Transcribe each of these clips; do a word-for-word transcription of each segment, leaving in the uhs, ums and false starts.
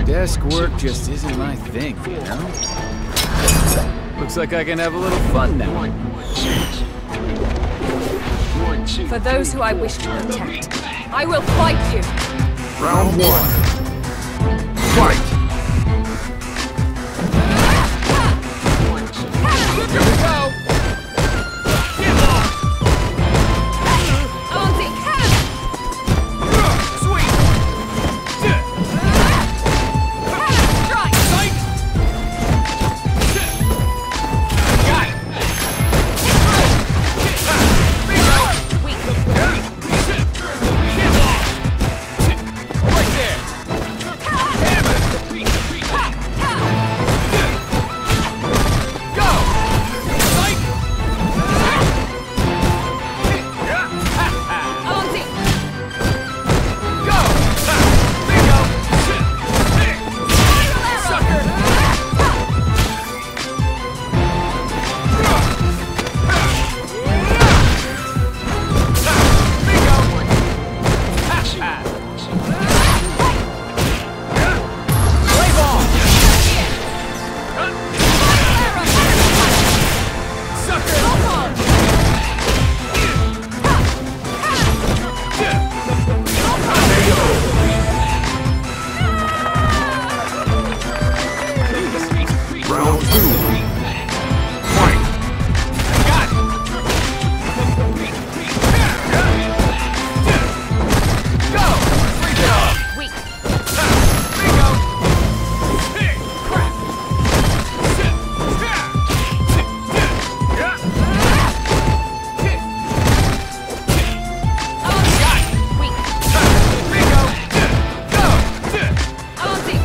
Desk work just isn't my thing, you know? Looks like I can have a little fun now. For those who I wish to protect, I will fight you! Round one. Fight! Here we go! Get off! Auntie, help! Sweet! Strike! Sight! Got it! Weak! Right there! Hammer! Go! Sight! Auntie! Go! Bingo! Sucker! Bingo! Play ball! Sucker! Round two. Fight! Got it! Go! Freak it off! Weak! Bingo! Crap! Got it! Weak! Bingo! Go! Auntie!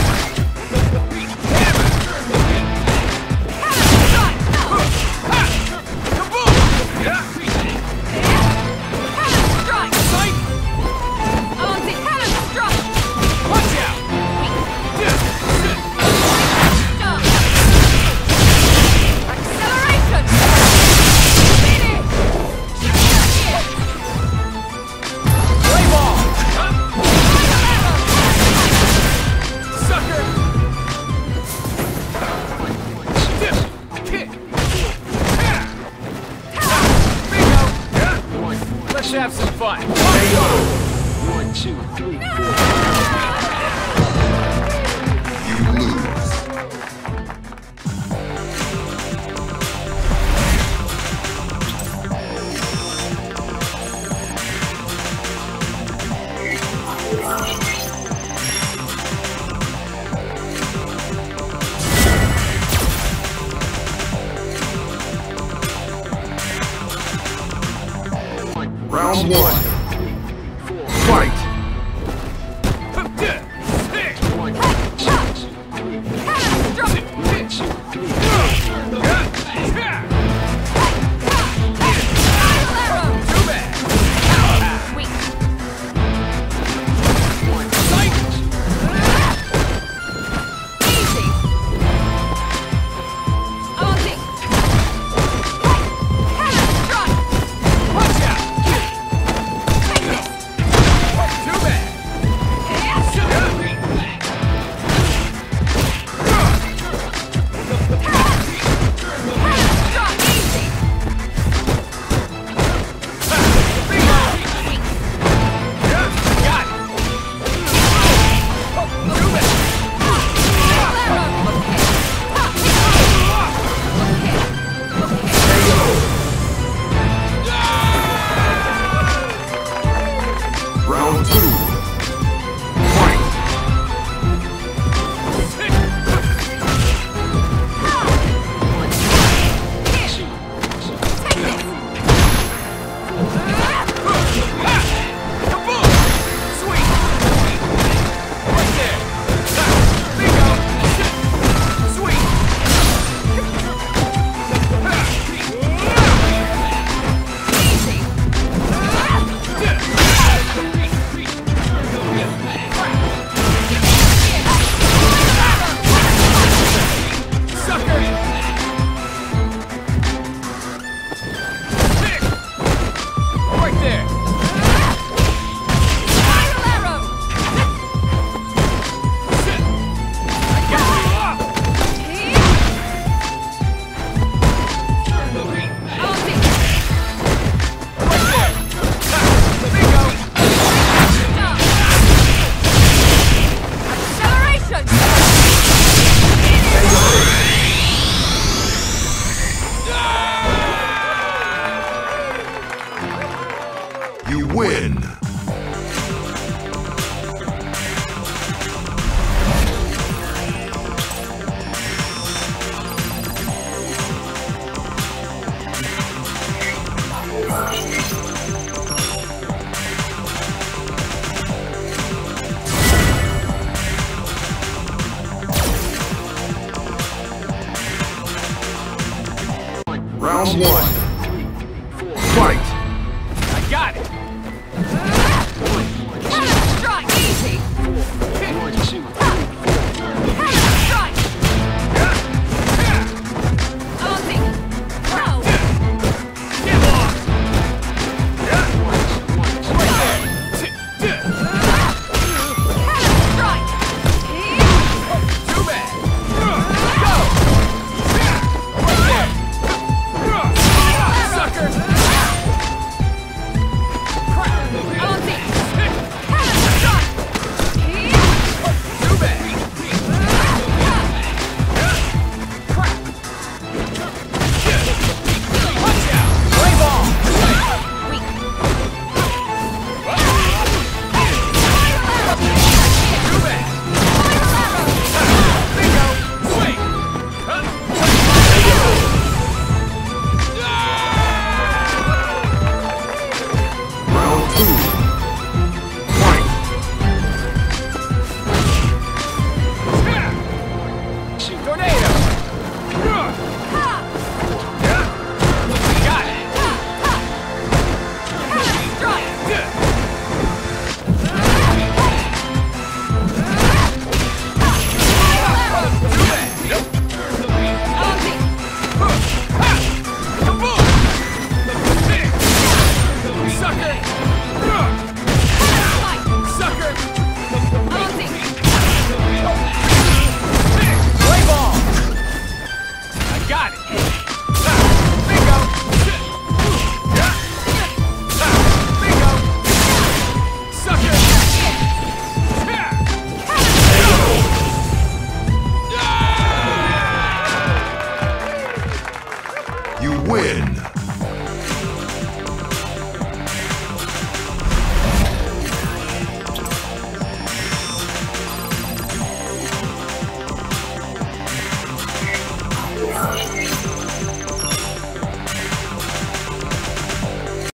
Let's have some fun. One, two, three, four. You lose. Round one. Fight! Round two. Fight! Round one.